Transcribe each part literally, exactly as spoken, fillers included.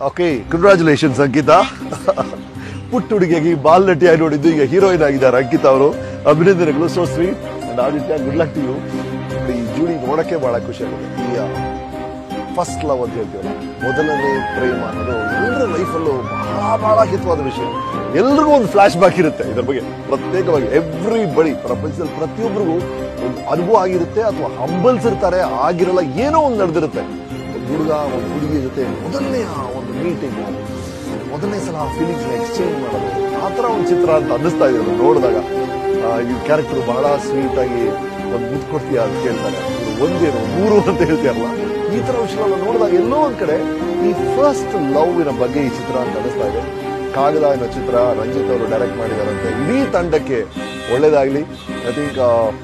Okay, congratulations Ankita. ಪುಟ್ಟ ಹುಡುಗಿಯಾಗಿ ball ನಟಿಯಾಗಿ ನೋಡಿದ್ದು ಈಗ ಹೀರೋಯಿನ್ ಆಗಿದ್ದಾರೆ ಅಂಕಿತಾ ಅವರು. ಅಭಿನಂದನೆಗಳು. So sweet and Aditya, good luck to you. ಈ ಜೋಡಿ ನೋಡಕ್ಕೆ ಬಹಳ ಖುಷಿ ಆಗಿದೆ. ಈ ಫಸ್ಟ್ ಲವ್ ಅಂತ ಹೇಳ್ತೀವಲ್ಲ, ಮೊದಲನೇ ಪ್ರೇಮ ಅನ್ನೋದು ಎಲ್ಲರ ಲೈಫಲ್ಲೂ ಬಹಳ ಬಹಳ ಹಿತವಾದ ವಿಷಯ. ಎಲ್ರಿಗೂ ಒಂದು ಫ್ಲಾಶ್ ಬ್ಯಾಕ್ ಇರುತ್ತೆ ಇದ್ರ ಬಗ್ಗೆ ಪ್ರತ್ಯೇಕವಾಗಿ. ಎವ್ರಿ ಬಡಿ ಪ್ರಪಂಚದಲ್ಲಿ ಪ್ರತಿಯೊಬ್ಬರಿಗೂ ಒಂದು ಅನುಭವ ಆಗಿರುತ್ತೆ ಅಥವಾ ಹಂಬಲ್ಸಿರ್ತಾರೆ, ಆಗಿರಲ್ಲ, ಏನೋ ಒಂದು ನಡೆದಿರುತ್ತೆ. ಒಂದು ಹುಡುಗ ಒಂದು ಹುಡುಗಿ ಜೊತೆ ಮೊದಲನೇ ಒಂದು ಮೀಟಿಂಗ್, ಮೊದಲನೇ ಸಲ ಫೀಲಿಂಗ್ಸ್ ಎಕ್ಸ್ಚೇಂಜ್ ಮಾಡೋದು, ಆ ತರ ಒಂದು ಚಿತ್ರ ಅಂತ ಅನ್ನಿಸ್ತಾ ಇದೆ ನೋಡಿದಾಗ. ಈ ಕ್ಯಾರೆಕ್ಟರ್ ಬಹಳ ಸ್ವೀಟ್ ಆಗಿ ಒಂದು ಮುದ್ದು ಕೊಡ್ತೀಯ ಅಂತ ಕೇಳ್ತಾರೆ, ಒಂದೇನು ಮೂರು ಅಂತ ಹೇಳ್ತೀಯಲ್ಲ, ಈ ತರ ವಿಷಯಗಳನ್ನ ನೋಡಿದಾಗ ಎಲ್ಲೋ ಒಂದ್ ಕಡೆ ಈ ಫಸ್ಟ್ ಲವ್ ಇನ ಬಗ್ಗೆ ಈ ಚಿತ್ರ ಅಂತ ಅನ್ನಿಸ್ತಾ ಇದೆ. ಕಾಗದ ಅನ್ನೋ ಚಿತ್ರ ರಂಜಿತ್ ಅವರು ಡೈರೆಕ್ಟ್ ಮಾಡಿದಾರಂತೆ. ಇಡೀ ತಂಡಕ್ಕೆ ಒಳ್ಳೇದಾಗ್ಲಿ. ಐ ಥಿಂಕ್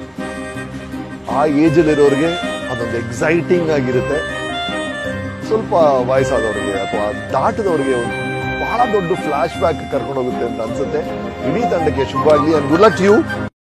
ಆ ಏಜ್ ಅಲ್ಲಿರೋರಿಗೆ ಅದೊಂದು ಎಕ್ಸೈಟಿಂಗ್ ಆಗಿರುತ್ತೆ. ಸ್ವಲ್ಪ ವಯಸ್ಸಾದವ್ರಿಗೆ ಅಥವಾ ದಾಟದವ್ರಿಗೆ ಒಂದು ಬಹಳ ದೊಡ್ಡ ಫ್ಲಾಶ್ ಬ್ಯಾಕ್ ಕರ್ಕೊಂಡು ಹೋಗುತ್ತೆ ಅಂತ ಅನ್ಸುತ್ತೆ. ಇಡೀ ತಂಡಕ್ಕೆ ಶುಭವಾಗ್ಲಿ and good luck to you.